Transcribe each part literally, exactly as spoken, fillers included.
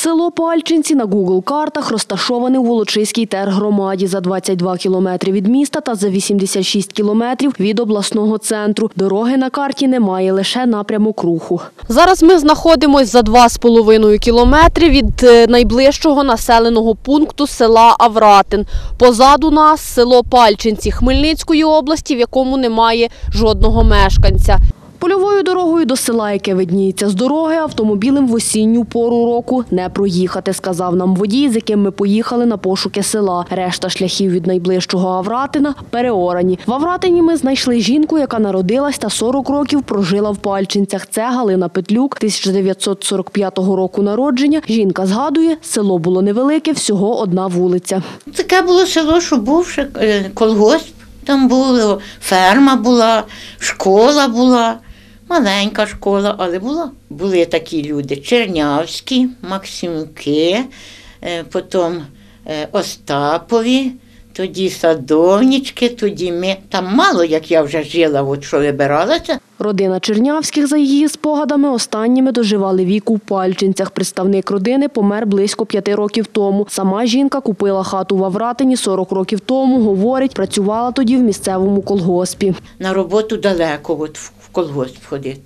Село Пальчинці на Гугл-картах розташоване у Волочиській тергромаді за двадцять два кілометри від міста та за вісімдесят шість кілометрів від обласного центру. Дороги на карті немає, лише напрямок руху. Зараз ми знаходимося за два з половиною кілометри від найближчого населеного пункту села Авратин. Позаду нас село Пальчинці Хмельницької області, в якому немає жодного мешканця. Польовою дорогою до села, яке видніється з дороги, автомобілем в осінню пору року не проїхати, сказав нам водій, з яким ми поїхали на пошуки села. Решта шляхів від найближчого Авратина переорані. В Авратині ми знайшли жінку, яка народилась та сорок років прожила в Пальчинцях. Це Галина Петлюк, тисяча дев'ятсот сорок п'ятого року народження. Жінка згадує, село було невелике, всього одна вулиця. Таке було село, що був ще колгосп, там було, ферма була, школа була. Маленька школа, але була. Були такі люди: Чернявські, Максимки, потім Остапові, тоді Садовнички, тоді ми. Там мало, як я вже жила, от що вибиралася. Родина Чернявських, за її спогадами, останніми доживали віку в Пальчинцях. Представник родини помер близько п'яти років тому. Сама жінка купила хату в Авратині сорок років тому, говорить, працювала тоді в місцевому колгоспі. На роботу далеко, от в колгосп ходити.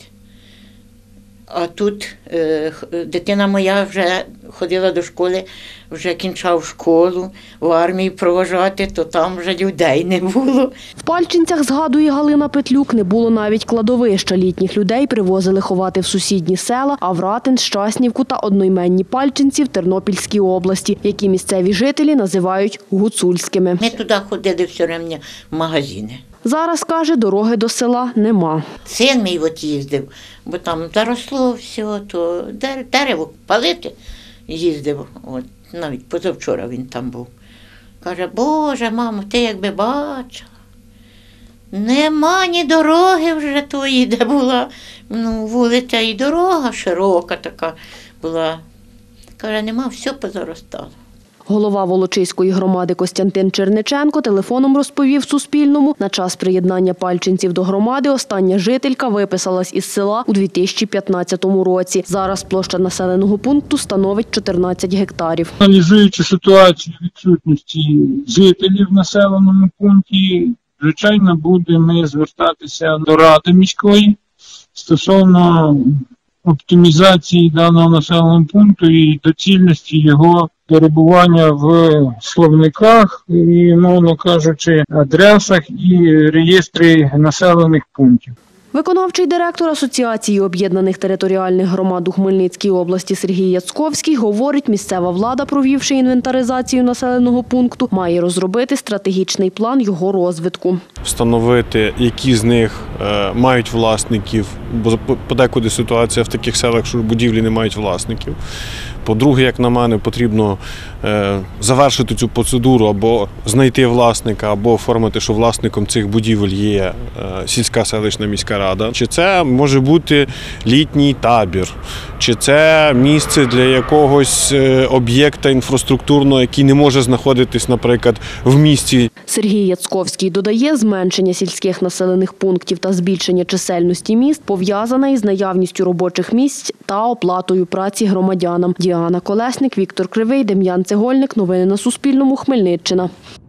А тут е, дитина моя вже ходила до школи, вже кінчав школу, в армії провожати, то там вже людей не було. В Пальчинцях, згадує Галина Петлюк, не було навіть кладовища. Літніх людей привозили ховати в сусідні села Авратин, Щаснівку та одноіменні Пальчинці в Тернопільській області, які місцеві жителі називають гуцульськими. Ми туди ходили все время в магазини. Зараз, каже, дороги до села нема. Син мій от їздив, бо там заросло все, то дерево палити їздив. От, навіть позавчора він там був. Каже: Боже, мамо, ти якби бачила, нема ні дороги вже тої, де була, ну, вулиця і дорога широка така була. Каже, нема, все позаростало. Голова Волочиської громади Костянтин Черниченко телефоном розповів Суспільному, на час приєднання Пальчинців до громади остання жителька виписалась із села у дві тисячі п'ятнадцятому році. Зараз площа населеного пункту становить чотирнадцять гектарів. Аналізуючи ситуацію відсутності жителів в населеному пункті, звичайно, будемо звертатися до Ради міської стосовно оптимізації даного населеного пункту і доцільності його перебування в словниках і, мовно кажучи, адресах і реєстрі населених пунктів. Виконавчий директор Асоціації об'єднаних територіальних громад у Хмельницькій області Сергій Яцковський говорить, місцева влада, провівши інвентаризацію населеного пункту, має розробити стратегічний план його розвитку. Встановити, які з них е, мають власників, бо подекуди ситуація в таких селах, що будівлі не мають власників. По-друге, як на мене, потрібно е, завершити цю процедуру або знайти власника, або оформити, що власником цих будівель є е, сільська селищна міська рада. Чи це може бути літній табір, чи це місце для якогось об'єкта інфраструктурного, який не може знаходитись, наприклад, в місті. Сергій Яцковський додає, зменшення сільських населених пунктів та збільшення чисельності міст пов'язане із наявністю робочих місць та оплатою праці громадянам. Діана Колесник, Віктор Кривий, Дем'ян Цегольник. Новини на Суспільному. Хмельниччина.